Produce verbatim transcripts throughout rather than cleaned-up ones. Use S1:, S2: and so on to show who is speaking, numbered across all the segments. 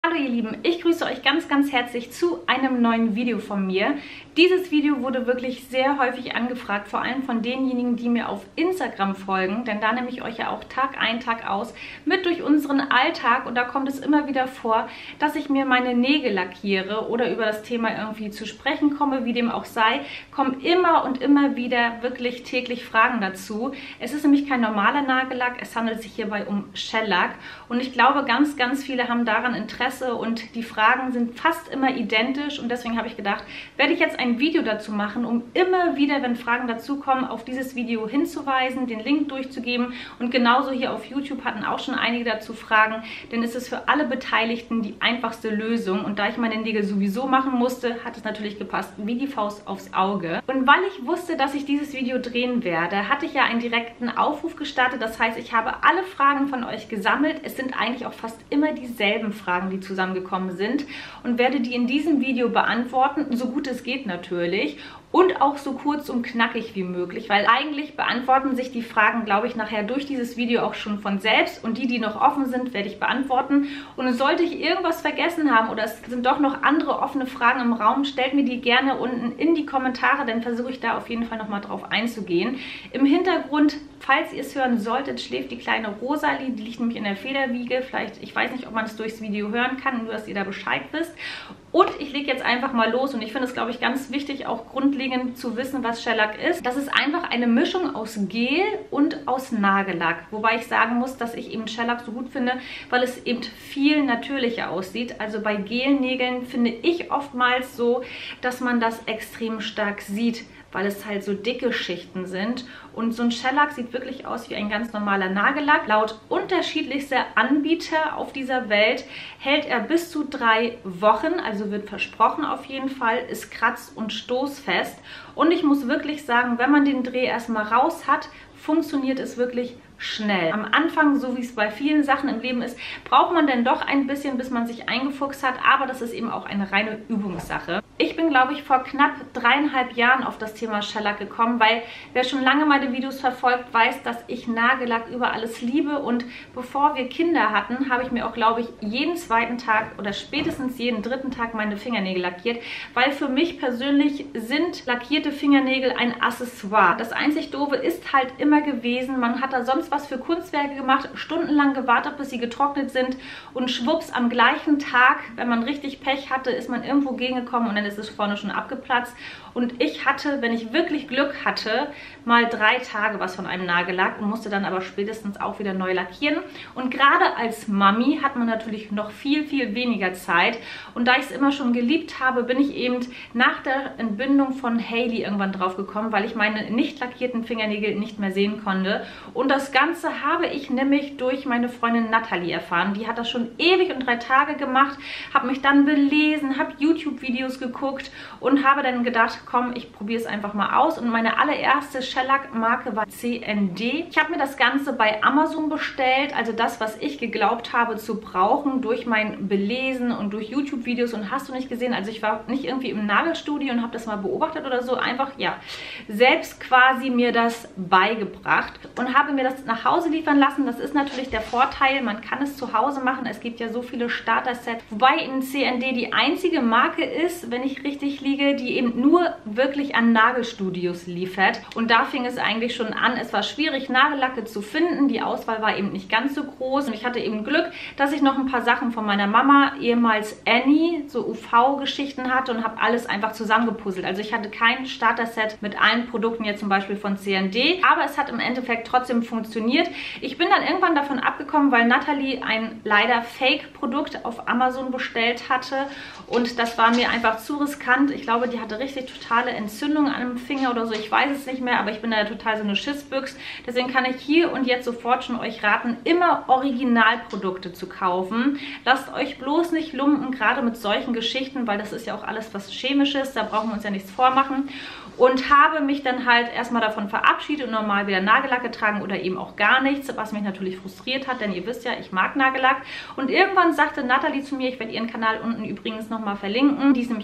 S1: Hallo ihr Lieben, ich grüße euch ganz, ganz herzlich zu einem neuen Video von mir. Dieses Video wurde wirklich sehr häufig angefragt, vor allem von denjenigen, die mir auf Instagram folgen, denn da nehme ich euch ja auch Tag ein, Tag aus mit durch unseren Alltag und da kommt es immer wieder vor, dass ich mir meine Nägel lackiere oder über das Thema irgendwie zu sprechen komme, wie dem auch sei, kommen immer und immer wieder wirklich täglich Fragen dazu. Es ist nämlich kein normaler Nagellack, es handelt sich hierbei um Shellac und ich glaube, ganz, ganz viele haben daran Interesse und die Fragen sind fast immer identisch und deswegen habe ich gedacht, werde ich jetzt ein Video dazu machen, um immer wieder, wenn Fragen dazukommen, auf dieses Video hinzuweisen, den Link durchzugeben und genauso hier auf YouTube hatten auch schon einige dazu Fragen, denn es ist für alle Beteiligten die einfachste Lösung und da ich meine Nägel sowieso machen musste, hat es natürlich gepasst wie die Faust aufs Auge. Und weil ich wusste, dass ich dieses Video drehen werde, hatte ich ja einen direkten Aufruf gestartet, das heißt, ich habe alle Fragen von euch gesammelt. Es sind eigentlich auch fast immer dieselben Fragen, die zusammengekommen sind und werde die in diesem Video beantworten, so gut es geht natürlich und auch so kurz und knackig wie möglich, weil eigentlich beantworten sich die Fragen, glaube ich, nachher durch dieses Video auch schon von selbst und die, die noch offen sind, werde ich beantworten und sollte ich irgendwas vergessen haben oder es sind doch noch andere offene Fragen im Raum, stellt mir die gerne unten in die Kommentare, dann versuche ich da auf jeden Fall nochmal drauf einzugehen. Im Hintergrund, falls ihr es hören solltet, schläft die kleine Rosalie, die liegt nämlich in der Federwiege, vielleicht, ich weiß nicht, ob man es durchs Video hören kann, nur dass ihr da Bescheid wisst. Und ich lege jetzt einfach mal los und ich finde es, glaube ich, ganz wichtig, auch grundlegend zu wissen, was Shellac ist. Das ist einfach eine Mischung aus Gel und aus Nagellack. Wobei ich sagen muss, dass ich eben Shellac so gut finde, weil es eben viel natürlicher aussieht. Also bei Gelnägeln finde ich oftmals so, dass man das extrem stark sieht, weil es halt so dicke Schichten sind. Und so ein Shellac sieht wirklich aus wie ein ganz normaler Nagellack. Laut unterschiedlichster Anbieter auf dieser Welt hält er bis zu drei Wochen, also wird versprochen auf jeden Fall, ist kratz- und stoßfest. Und ich muss wirklich sagen, wenn man den Dreh erstmal raus hat, funktioniert es wirklich schnell. Am Anfang, so wie es bei vielen Sachen im Leben ist, braucht man dann doch ein bisschen, bis man sich eingefuchst hat, aber das ist eben auch eine reine Übungssache. Ich bin, glaube ich, vor knapp dreieinhalb Jahren auf das Thema Shellac gekommen, weil wer schon lange meine Videos verfolgt, weiß, dass ich Nagellack über alles liebe und bevor wir Kinder hatten, habe ich mir auch, glaube ich, jeden zweiten Tag oder spätestens jeden dritten Tag meine Fingernägel lackiert, weil für mich persönlich sind lackierte Fingernägel ein Accessoire. Das einzig Doofe ist halt immer gewesen, man hat da sonst was für Kunstwerke gemacht, stundenlang gewartet, bis sie getrocknet sind und schwupps, am gleichen Tag, wenn man richtig Pech hatte, ist man irgendwo gegengekommen und dann ist es vorne schon abgeplatzt. Und ich hatte, wenn ich wirklich Glück hatte, mal drei Tage was von einem Nagellack und musste dann aber spätestens auch wieder neu lackieren. Und gerade als Mami hat man natürlich noch viel, viel weniger Zeit. Und da ich es immer schon geliebt habe, bin ich eben nach der Entbindung von Hailey irgendwann drauf gekommen, weil ich meine nicht lackierten Fingernägel nicht mehr sehen konnte. Und das Ganze habe ich nämlich durch meine Freundin Natalie erfahren. Die hat das schon ewig und drei Tage gemacht, habe mich dann belesen, habe YouTube-Videos geguckt und habe dann gedacht, komm, ich probiere es einfach mal aus. Und meine allererste Shellac-Marke war C N D. Ich habe mir das Ganze bei Amazon bestellt, also das, was ich geglaubt habe zu brauchen, durch mein Belesen und durch YouTube-Videos und hast du nicht gesehen, also ich war nicht irgendwie im Nagelstudio und habe das mal beobachtet oder so, einfach, ja, selbst quasi mir das beigebracht und habe mir das nach Hause liefern lassen. Das ist natürlich der Vorteil, man kann es zu Hause machen, es gibt ja so viele Starter-Sets, wobei in C N D die einzige Marke ist, wenn ich richtig liege, die eben nur wirklich an Nagelstudios liefert. Und da fing es eigentlich schon an. Es war schwierig, Nagellacke zu finden. Die Auswahl war eben nicht ganz so groß. Und ich hatte eben Glück, dass ich noch ein paar Sachen von meiner Mama, ehemals Annie, so U V-Geschichten hatte und habe alles einfach zusammengepuzzelt. Also ich hatte kein Starter-Set mit allen Produkten, jetzt zum Beispiel von C N D. Aber es hat im Endeffekt trotzdem funktioniert. Ich bin dann irgendwann davon abgekommen, weil Natalie ein leider Fake-Produkt auf Amazon bestellt hatte. Und das war mir einfach zu riskant. Ich glaube, die hatte richtig totale Entzündung an dem Finger oder so. Ich weiß es nicht mehr, aber ich bin da ja total so eine Schissbüchs. Deswegen kann ich hier und jetzt sofort schon euch raten, immer Originalprodukte zu kaufen. Lasst euch bloß nicht lumpen, gerade mit solchen Geschichten, weil das ist ja auch alles was Chemisches. Da brauchen wir uns ja nichts vormachen. Und habe mich dann halt erstmal davon verabschiedet und normal wieder Nagellack getragen oder eben auch gar nichts, was mich natürlich frustriert hat, denn ihr wisst ja, ich mag Nagellack. Und irgendwann sagte Natalie zu mir, ich werde ihren Kanal unten übrigens nochmal verlinken, die ist nämlich auch auf Instagram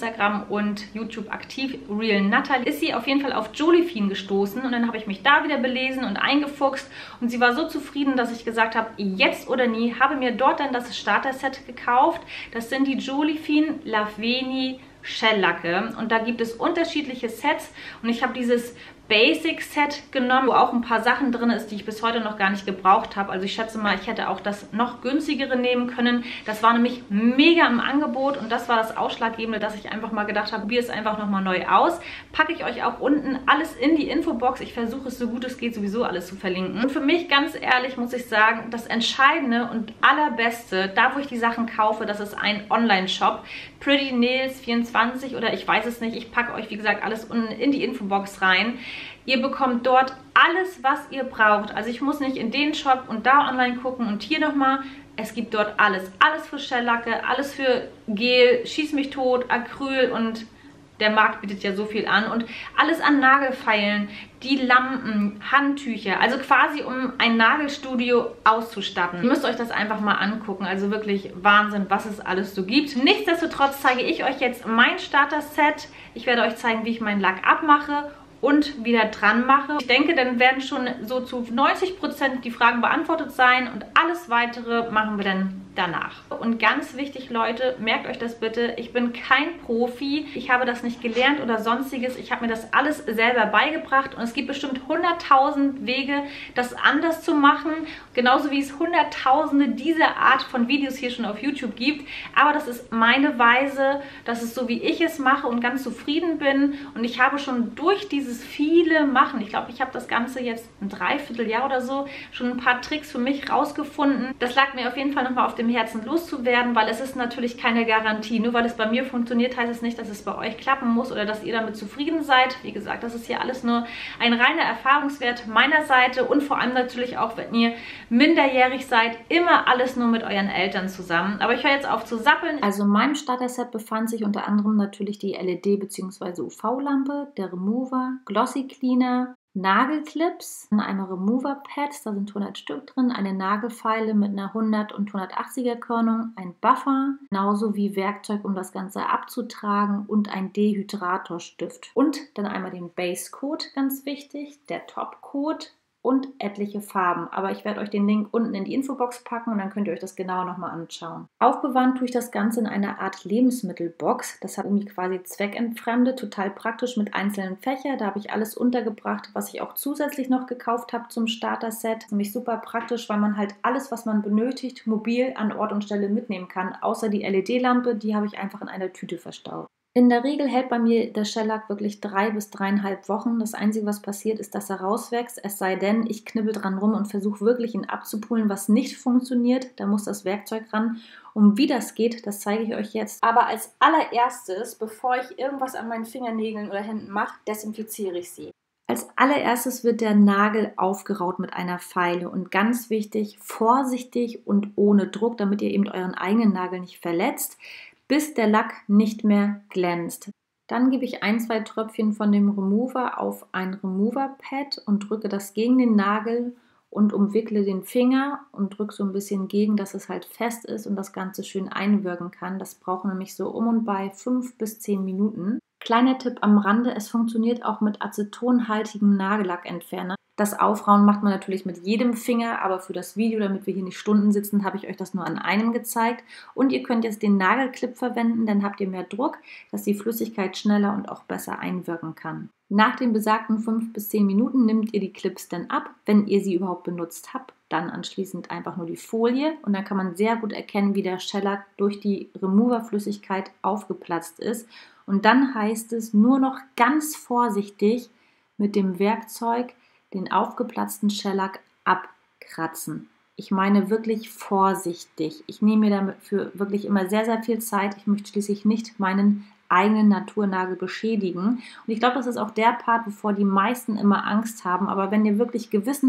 S1: Instagram und YouTube aktiv, Real Natter, ist sie auf jeden Fall auf Jolie-Fien gestoßen und dann habe ich mich da wieder belesen und eingefuchst und sie war so zufrieden, dass ich gesagt habe, jetzt oder nie, habe mir dort dann das Starter-Set gekauft. Das sind die Jolie-Fien Laveni Shell-Lacke und da gibt es unterschiedliche Sets und ich habe dieses Basic-Set genommen, wo auch ein paar Sachen drin ist, die ich bis heute noch gar nicht gebraucht habe. Also ich schätze mal, ich hätte auch das noch günstigere nehmen können. Das war nämlich mega im Angebot und das war das Ausschlaggebende, dass ich einfach mal gedacht habe, probiere es einfach nochmal neu aus. Packe ich euch auch unten alles in die Infobox. Ich versuche es so gut es geht sowieso alles zu verlinken. Und für mich, ganz ehrlich, muss ich sagen, das Entscheidende und allerbeste, da wo ich die Sachen kaufe, das ist ein Online-Shop. Pretty Nails vierundzwanzig oder ich weiß es nicht. Ich packe euch, wie gesagt, alles unten in die Infobox rein. Ihr bekommt dort alles, was ihr braucht. Also ich muss nicht in den Shop und da online gucken und hier nochmal. Es gibt dort alles. Alles für Shell-Lacke, alles für Gel, Schieß mich tot, Acryl und der Markt bietet ja so viel an. Und alles an Nagelfeilen, die Lampen, Handtücher. Also quasi um ein Nagelstudio auszustatten. Ihr müsst euch das einfach mal angucken. Also wirklich Wahnsinn, was es alles so gibt. Nichtsdestotrotz zeige ich euch jetzt mein Starter-Set. Ich werde euch zeigen, wie ich meinen Lack abmache und wieder dran mache. Ich denke, dann werden schon so zu neunzig Prozent die Fragen beantwortet sein und alles Weitere machen wir dann danach. Und ganz wichtig, Leute, merkt euch das bitte, ich bin kein Profi, ich habe das nicht gelernt oder sonstiges, ich habe mir das alles selber beigebracht und es gibt bestimmt hunderttausend Wege, das anders zu machen, genauso wie es hunderttausende dieser Art von Videos hier schon auf YouTube gibt, aber das ist meine Weise, das ist so, wie ich es mache und ganz zufrieden bin und ich habe schon durch dieses viele Machen, ich glaube, ich habe das Ganze jetzt ein Dreivierteljahr oder so, schon ein paar Tricks für mich rausgefunden. Das lag mir auf jeden Fall nochmal auf dem Herzen loszuwerden, weil es ist natürlich keine Garantie. Nur weil es bei mir funktioniert, heißt es nicht, dass es bei euch klappen muss oder dass ihr damit zufrieden seid. Wie gesagt, das ist hier alles nur ein reiner Erfahrungswert meiner Seite und vor allem natürlich auch, wenn ihr minderjährig seid, immer alles nur mit euren Eltern zusammen. Aber ich höre jetzt auf zu sappeln.
S2: Also in meinem Starter-Set befand sich unter anderem natürlich die L E D- bzw. U V-Lampe, der Remover, Glossy Cleaner, Nagelclips, einmal Remover-Pads, da sind hundert Stück drin, eine Nagelfeile mit einer hundert und hundertachtziger Körnung, ein Buffer, genauso wie Werkzeug, um das Ganze abzutragen und ein Dehydratorstift. Und dann einmal den Base-Coat, ganz wichtig, der Top-Coat und etliche Farben. Aber ich werde euch den Link unten in die Infobox packen und dann könnt ihr euch das genauer nochmal anschauen. Aufbewahren tue ich das Ganze in einer Art Lebensmittelbox. Das hat irgendwie quasi zweckentfremdet, total praktisch mit einzelnen Fächern. Da habe ich alles untergebracht, was ich auch zusätzlich noch gekauft habe zum Starter-Set. Nämlich super praktisch, weil man halt alles, was man benötigt, mobil an Ort und Stelle mitnehmen kann. Außer die L E D-Lampe, die habe ich einfach in einer Tüte verstaut. In der Regel hält bei mir der Shellac wirklich drei bis dreieinhalb Wochen. Das Einzige, was passiert, ist, dass er rauswächst. Es sei denn, ich knibbel dran rum und versuche wirklich, ihn abzupulen, was nicht funktioniert. Da muss das Werkzeug ran. Und wie das geht, das zeige ich euch jetzt. Aber als allererstes, bevor ich irgendwas an meinen Fingernägeln oder Händen mache, desinfiziere ich sie. Als allererstes wird der Nagel aufgeraut mit einer Feile und ganz wichtig, vorsichtig und ohne Druck, damit ihr eben euren eigenen Nagel nicht verletzt, bis der Lack nicht mehr glänzt. Dann gebe ich ein, zwei Tröpfchen von dem Remover auf ein Remover-Pad und drücke das gegen den Nagel und umwickle den Finger und drücke so ein bisschen gegen, dass es halt fest ist und das Ganze schön einwirken kann. Das braucht nämlich so um und bei fünf bis zehn Minuten. Kleiner Tipp am Rande, es funktioniert auch mit acetonhaltigem Nagellackentferner. Das Aufrauen macht man natürlich mit jedem Finger, aber für das Video, damit wir hier nicht Stunden sitzen, habe ich euch das nur an einem gezeigt. Und ihr könnt jetzt den Nagelclip verwenden, dann habt ihr mehr Druck, dass die Flüssigkeit schneller und auch besser einwirken kann. Nach den besagten fünf bis zehn Minuten nehmt ihr die Clips dann ab, wenn ihr sie überhaupt benutzt habt. Dann anschließend einfach nur die Folie und dann kann man sehr gut erkennen, wie der Shellac durch die Remover-Flüssigkeit aufgeplatzt ist. Und dann heißt es nur noch ganz vorsichtig mit dem Werkzeug den aufgeplatzten Shellac abkratzen. Ich meine wirklich vorsichtig. Ich nehme mir dafür wirklich immer sehr, sehr viel Zeit. Ich möchte schließlich nicht meinen eigenen Naturnagel beschädigen. Und ich glaube, das ist auch der Part, wovor die meisten immer Angst haben. Aber wenn ihr wirklich gewissenhaft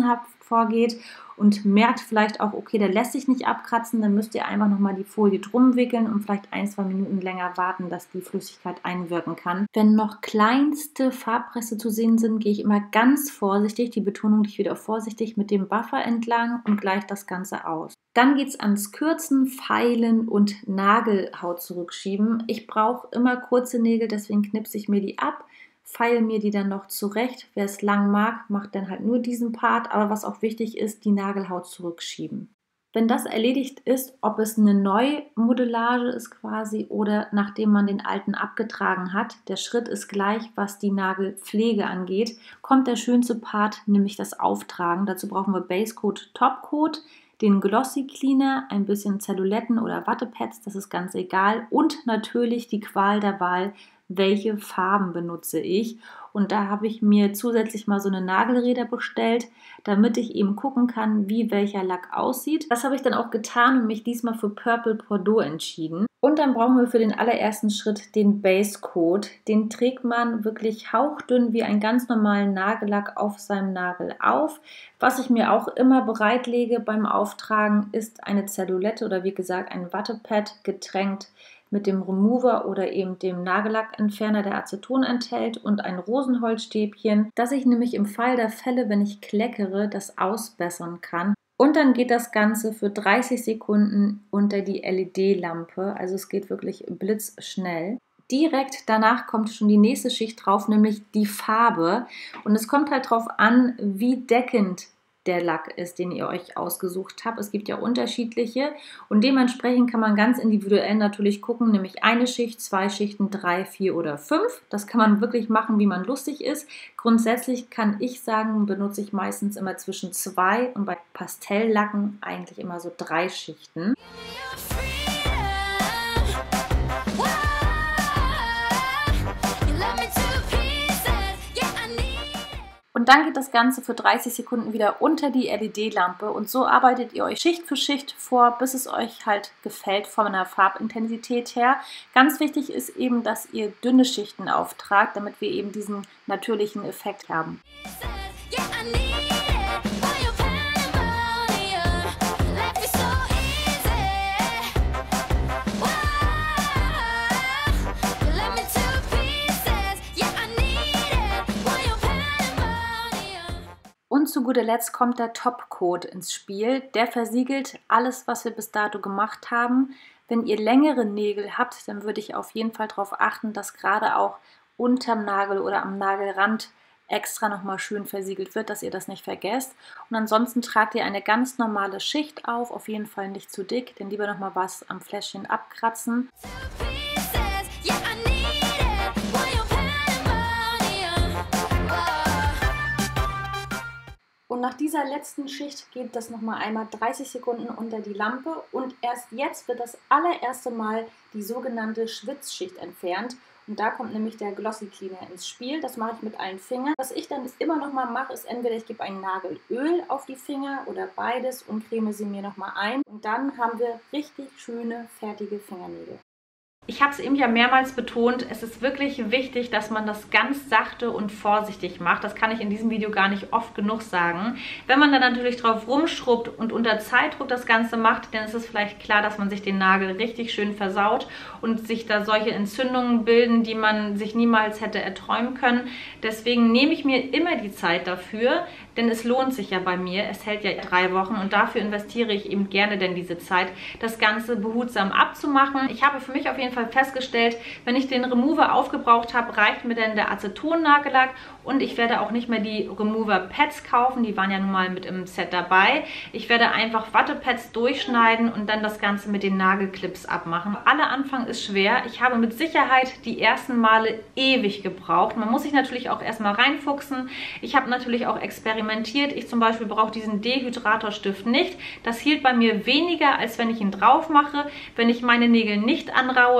S2: vorgeht und merkt vielleicht auch, okay, der lässt sich nicht abkratzen, dann müsst ihr einfach nochmal die Folie drum wickeln und vielleicht ein, zwei Minuten länger warten, dass die Flüssigkeit einwirken kann. Wenn noch kleinste Farbreste zu sehen sind, gehe ich immer ganz vorsichtig, die Betonung liegt wieder vorsichtig, mit dem Buffer entlang und gleiche das Ganze aus. Dann geht es ans Kürzen, Feilen und Nagelhaut zurückschieben. Ich brauche immer kurze Nägel, deswegen knipse ich mir die ab, feile mir die dann noch zurecht. Wer es lang mag, macht dann halt nur diesen Part, aber was auch wichtig ist, die Nagelhaut zurückschieben. Wenn das erledigt ist, ob es eine Neumodellage ist quasi oder nachdem man den alten abgetragen hat, der Schritt ist gleich, was die Nagelpflege angeht, kommt der schönste Part, nämlich das Auftragen. Dazu brauchen wir Basecoat, Topcoat, den Glossy Cleaner, ein bisschen Zelluletten oder Wattepads, das ist ganz egal, und natürlich die Qual der Wahl, welche Farben benutze ich. Und da habe ich mir zusätzlich mal so eine Nagelräder bestellt, damit ich eben gucken kann, wie welcher Lack aussieht. Das habe ich dann auch getan und mich diesmal für Purple Bordeaux entschieden. Und dann brauchen wir für den allerersten Schritt den Basecoat. Den trägt man wirklich hauchdünn wie einen ganz normalen Nagellack auf seinem Nagel auf. Was ich mir auch immer bereitlege beim Auftragen, ist eine Zellulette oder wie gesagt ein Wattepad getränkt mit dem Remover oder eben dem Nagellackentferner, der Aceton enthält, und ein Rosenholzstäbchen, dass ich nämlich im Fall der Fälle, wenn ich kleckere, das ausbessern kann. Und dann geht das Ganze für dreißig Sekunden unter die L E D-Lampe, also es geht wirklich blitzschnell. Direkt danach kommt schon die nächste Schicht drauf, nämlich die Farbe. Und es kommt halt drauf an, wie deckend der Lack ist, den ihr euch ausgesucht habt. Es gibt ja unterschiedliche und dementsprechend kann man ganz individuell natürlich gucken, nämlich eine Schicht, zwei Schichten, drei, vier oder fünf. Das kann man wirklich machen, wie man lustig ist. Grundsätzlich kann ich sagen, benutze ich meistens immer zwischen zwei und bei Pastelllacken eigentlich immer so drei Schichten. Und dann geht das Ganze für dreißig Sekunden wieder unter die L E D-Lampe und so arbeitet ihr euch Schicht für Schicht vor, bis es euch halt gefällt von der Farbintensität her. Ganz wichtig ist eben, dass ihr dünne Schichten auftragt, damit wir eben diesen natürlichen Effekt haben. Und zu guter Letzt kommt der Topcoat ins Spiel. Der versiegelt alles, was wir bis dato gemacht haben. Wenn ihr längere Nägel habt, dann würde ich auf jeden Fall darauf achten, dass gerade auch unterm Nagel oder am Nagelrand extra nochmal schön versiegelt wird, dass ihr das nicht vergesst. Und ansonsten tragt ihr eine ganz normale Schicht auf, auf jeden Fall nicht zu dick, denn lieber nochmal was am Fläschchen abkratzen. Und nach dieser letzten Schicht geht das nochmal einmal dreißig Sekunden unter die Lampe und erst jetzt wird das allererste Mal die sogenannte Schwitzschicht entfernt. Und da kommt nämlich der Glossy Cleaner ins Spiel. Das mache ich mit allen Fingern. Was ich dann immer noch mal mache, ist entweder ich gebe ein Nagelöl auf die Finger oder beides und creme sie mir noch mal ein. Und dann haben wir richtig schöne, fertige Fingernägel.
S1: Ich habe es eben ja mehrmals betont, es ist wirklich wichtig, dass man das ganz sachte und vorsichtig macht. Das kann ich in diesem Video gar nicht oft genug sagen. Wenn man dann natürlich drauf rumschrubbt und unter Zeitdruck das Ganze macht, dann ist es vielleicht klar, dass man sich den Nagel richtig schön versaut und sich da solche Entzündungen bilden, die man sich niemals hätte erträumen können. Deswegen nehme ich mir immer die Zeit dafür, denn es lohnt sich ja bei mir. Es hält ja drei Wochen und dafür investiere ich eben gerne denn diese Zeit, das Ganze behutsam abzumachen. Ich habe für mich auf jeden Fall festgestellt, wenn ich den Remover aufgebraucht habe, reicht mir dann der Aceton-Nagellack und ich werde auch nicht mehr die Remover-Pads kaufen, die waren ja nun mal mit im Set dabei. Ich werde einfach Wattepads durchschneiden und dann das Ganze mit den Nagelclips abmachen. Aller Anfang ist schwer. Ich habe mit Sicherheit die ersten Male ewig gebraucht. Man muss sich natürlich auch erstmal reinfuchsen. Ich habe natürlich auch experimentiert. Ich zum Beispiel brauche diesen Dehydratorstift nicht. Das hielt bei mir weniger, als wenn ich ihn drauf mache. Wenn ich meine Nägel nicht anraue,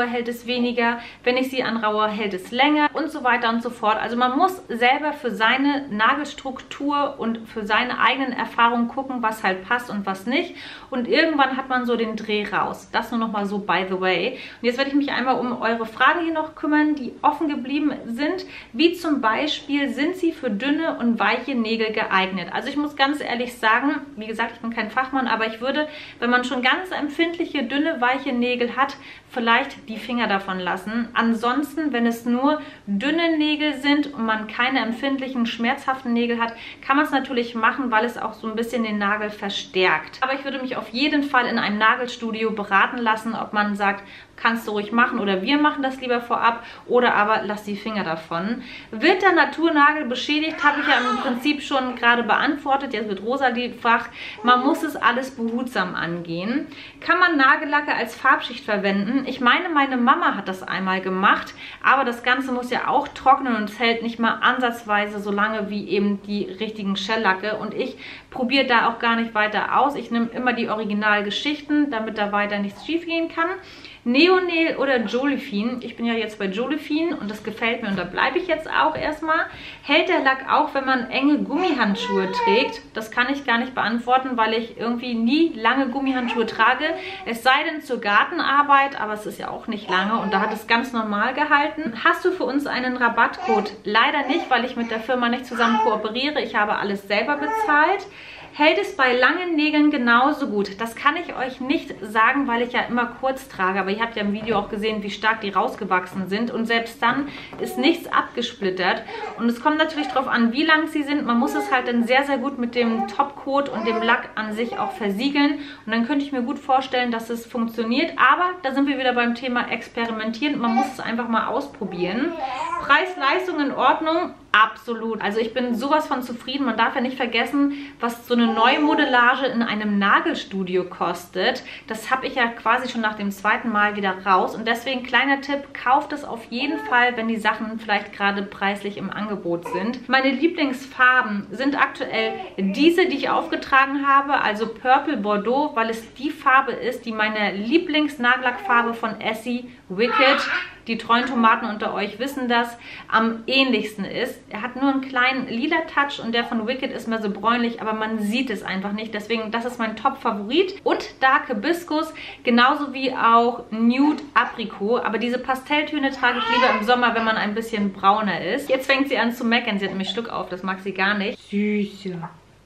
S1: anraue, hält es weniger. Wenn ich sie anraue, hält es länger und so weiter und so fort. Also man muss selber für seine Nagelstruktur und für seine eigenen Erfahrungen gucken, was halt passt und was nicht. Und irgendwann hat man so den Dreh raus. Das nur noch mal so by the way. Und jetzt werde ich mich einmal um eure Fragen hier noch kümmern, die offen geblieben sind. Wie zum Beispiel, sind sie für dünne und weiche Nägel geeignet? Also ich muss ganz ehrlich sagen, wie gesagt, ich bin kein Fachmann, aber ich würde, wenn man schon ganz empfindliche, dünne, weiche Nägel hat, vielleicht die Finger davon lassen. Ansonsten, wenn es nur dünne Nägel sind und man keine empfindlichen, schmerzhaften Nägel hat, kann man es natürlich machen, weil es auch so ein bisschen den Nagel verstärkt. Aber ich würde mich auf jeden Fall in einem Nagelstudio beraten lassen, ob man sagt, kannst du ruhig machen oder wir machen das lieber vorab oder aber lass die Finger davon. Wird der Naturnagel beschädigt, habe ich ja im Prinzip schon gerade beantwortet. Jetzt wird Rosalie gefragt. Man muss es alles behutsam angehen. Kann man Nagellacke als Farbschicht verwenden? Ich meine, meine Mama hat das einmal gemacht, aber das Ganze muss ja auch trocknen und es hält nicht mal ansatzweise so lange wie eben die richtigen Shell-Lacke und ich probiere da auch gar nicht weiter aus. Ich nehme immer die Originalgeschichten, damit da weiter nichts schief gehen kann. Neonail oder Josephine. Ich bin ja jetzt bei Josephine und das gefällt mir und da bleibe ich jetzt auch erstmal. Hält der Lack auch, wenn man enge Gummihandschuhe trägt? Das kann ich gar nicht beantworten, weil ich irgendwie nie lange Gummihandschuhe trage. Es sei denn zur Gartenarbeit, aber es ist ja auch nicht lange und da hat es ganz normal gehalten. Hast du für uns einen Rabattcode? Leider nicht, weil ich mit der Firma nicht zusammen kooperiere. Ich habe alles selber bezahlt. Hält es bei langen Nägeln genauso gut? Das kann ich euch nicht sagen, weil ich ja immer kurz trage. Aber ihr habt ja im Video auch gesehen, wie stark die rausgewachsen sind. Und selbst dann ist nichts abgesplittert. Und es kommt natürlich darauf an, wie lang sie sind. Man muss es halt dann sehr, sehr gut mit dem Topcoat und dem Lack an sich auch versiegeln. Und dann könnte ich mir gut vorstellen, dass es funktioniert. Aber da sind wir wieder beim Thema Experimentieren. Man muss es einfach mal ausprobieren. Preis-Leistung in Ordnung. Absolut. Also ich bin sowas von zufrieden. Man darf ja nicht vergessen, was so eine Neumodellage in einem Nagelstudio kostet. Das habe ich ja quasi schon nach dem zweiten Mal wieder raus. Und deswegen kleiner Tipp, kauft es auf jeden Fall, wenn die Sachen vielleicht gerade preislich im Angebot sind. Meine Lieblingsfarben sind aktuell diese, die ich aufgetragen habe, also Purple Bordeaux, weil es die Farbe ist, die meine Lieblingsnagellackfarbe von Essie Wicked, die treuen Tomaten unter euch wissen das, am ähnlichsten ist. Er hat nur einen kleinen lila Touch und der von Wicked ist mehr so bräunlich, aber man sieht es einfach nicht. Deswegen, das ist mein Top-Favorit. Und Dark Hibiscus, genauso wie auch Nude Apricot. Aber diese Pastelltöne trage ich lieber im Sommer, wenn man ein bisschen brauner ist. Jetzt fängt sie an zu meckern. Sie hat nämlich Schluck auf, das mag sie gar nicht. Süße.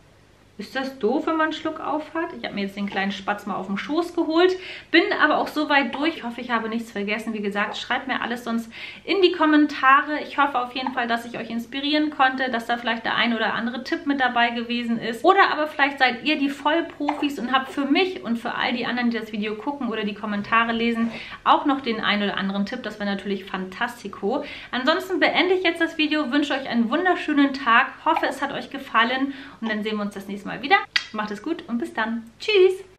S1: Ist das doof, wenn man einen Schluck auf hat? Ich habe mir jetzt den kleinen Spatz mal auf den Schoß geholt. Bin aber auch so weit durch. Ich hoffe, ich habe nichts vergessen. Wie gesagt, schreibt mir alles sonst in die Kommentare. Ich hoffe auf jeden Fall, dass ich euch inspirieren konnte, dass da vielleicht der ein oder andere Tipp mit dabei gewesen ist. Oder aber vielleicht seid ihr die Vollprofis und habt für mich und für all die anderen, die das Video gucken oder die Kommentare lesen, auch noch den ein oder anderen Tipp. Das wäre natürlich fantastico. Ansonsten beende ich jetzt das Video, wünsche euch einen wunderschönen Tag. Hoffe, es hat euch gefallen und dann sehen wir uns das nächste Mal wieder. Macht es gut und bis dann. Tschüss!